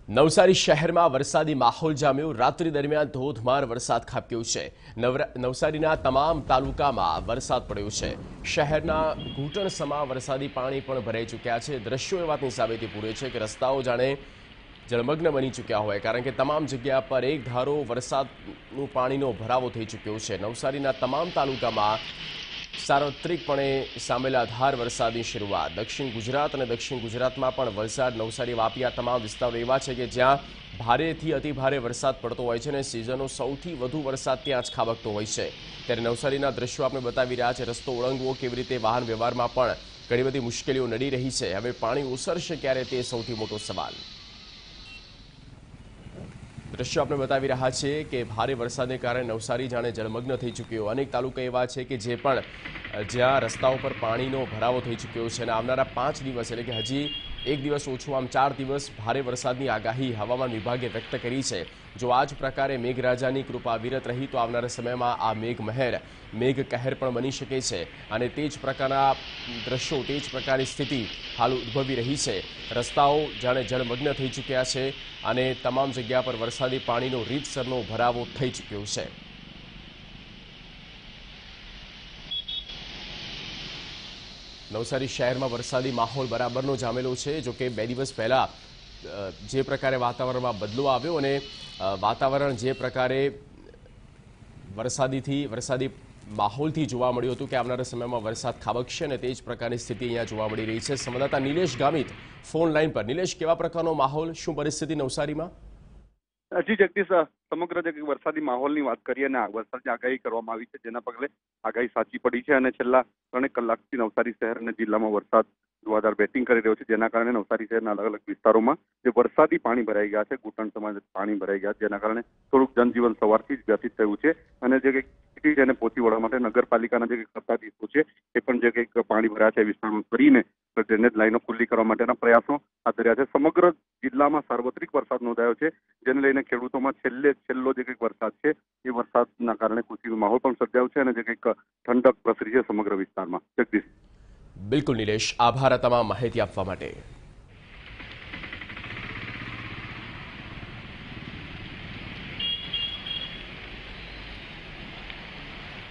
નવસારી શહેરમાં વરસાદી માહોલ જામ્યો। રાત્રિ દરમિયાન ધોધમાર વરસાદ ખાબક્યો છે। નવસારીના તમામ તાલુકામાં વરસાદ પડ્યો છે। શહેરના ઘૂંટણસમા વરસાદી પાણી પણ ભરાઈ ચૂક્યા છે। દ્રશ્યો એ વાતની સાબિતી પૂરે છે કે રસ્તાઓ જાણે જળમગ્ન બની ચૂક્યા હોય, કારણ કે તમામ જગ્યા પર એક ધારો વરસાદનું પાણીનો ભરાવો થઈ ચૂક્યો છે। નવસારીના તમામ તાલુકામાં સાર્વત્રિકપણે સામેલાધાર વરસાદની શરૂઆત। દક્ષિણ ગુજરાત અને દક્ષિણ ગુજરાતમાં પણ વલસાડ, નવસારી, વાપી આ તમામ વિસ્તારો એવા છે કે જ્યાં ભારેથી અતિભારે વરસાદ પડતો હોય છે અને સિઝનનો સૌથી વધુ વરસાદ ત્યાં જ ખાબકતો હોય છે। ત્યારે નવસારીના દ્રશ્યો આપણે બતાવી રહ્યા છે। રસ્તો ઓળંગવો કેવી રીતે, વાહન વ્યવહારમાં પણ ઘણી બધી મુશ્કેલીઓ નડી રહી છે। હવે પાણી ઓસરશે ક્યારે તે સૌથી મોટો સવાલ। દ્રશ્યો આપણે બતાવી રહ્યા છે કે ભારે વરસાદને કારણે નવસારી જાણે જળમગ્ન થઈ ચૂક્યો। અનેક તાલુકા એવા છે કે જ્યાં રસ્તાઓ પર પાણીનો ભરાવો થઈ ચૂક્યો છે અને આવનારા 5 દિવસ એટલે કે હજી એક દિવસ ઓછું, આમ 4 દિવસ ભારે વરસાદની આગાહી હવામાન વિભાગે વ્યક્ત કરી છે। જો આ જ પ્રકારે મેઘરાજાની કૃપા વિરત રહી તો આવનારા સમયમાં આ મેઘ કહેર પણ બની શકે છે અને તે જ પ્રકારના દ્રશ્યો, તે જ પ્રકારની સ્થિતિ હાલ ઉદ્ભવી રહી છે। રસ્તાઓ જાણે જળમગ્ન થઈ ચૂક્યા છે અને તમામ જગ્યા પર વરસાદી પાણીનો રીતસરનો ભરાવો થઈ ચૂક્યો છે। નવસારી શહેરમાં વરસાદી માહોલ બરાબરનો જામેલો છે। જો કે 2 દિવસ પહેલા જે પ્રકારે વાતાવરણમાં બદલો આવ્યો અને વાતાવરણ જે પ્રકારે વરસાદી માહોલથી જોવા મળ્યું હતું કે આવનારા સમયમાં વરસાદ ખાબકશે અને તે જ પ્રકારની સ્થિતિ અહીંયા જોવા મળી રહી છે। સંવાદદાતા નિલેશ ગામિત ફોન લાઈન પર। નિલેશ, કેવા પ્રકારનો માહોલ, શું પરિસ્થિતિ નવસારીમાં? જી જગદીશ, સમગ્ર જે વરસાદી માહોલની વાત કરીએ અને વરસાદની આગાહી કરવામાં આવી છે, જેના પગલે આગાહી સાચી પડી છે અને છેલ્લા 3 કલાકથી નવસારી શહેર અને જિલ્લામાં વરસાદ જોરદાર બેટિંગ કરી રહ્યો છે, જેના કારણે નવસારી શહેરના અલગ અલગ વિસ્તારોમાં જે વરસાદી પાણી ભરાઈ ગયા છે, ઘૂંટણસમાં પાણી ભરાઈ ગયા છે, જેના કારણે થોડુંક જનજીવન સવારથી જ વ્યથિત થયું છે અને જે કંઈક તેને પહોંચી વળવા માટે નગરપાલિકાના જે કંઈક સત્તાધીશો છે એ પણ જે કંઈક પાણી ભરાયા છે વિસ્તારમાં કરીને ડ્રેનેજ લાઈનો ખુલ્લી કરવા માટેના પ્રયાસો હાથ ધર્યા છે। સમગ્ર જિલ્લામાં સાર્વત્રિક વરસાદ નોંધાયો છે, જેને લઈને ખેડૂતોમાં છેલ્લો જે કંઈક વરસાદ છે એ વરસાદના કારણે ખુશીનો માહોલ પણ સર્જાયો છે અને જે કંઈક ઠંડક પ્રસરી છે સમગ્ર વિસ્તારમાં। જગદીશ, બિલકુલ નિલેશ, આભાર આ તમામ માહિતી આપવા માટે।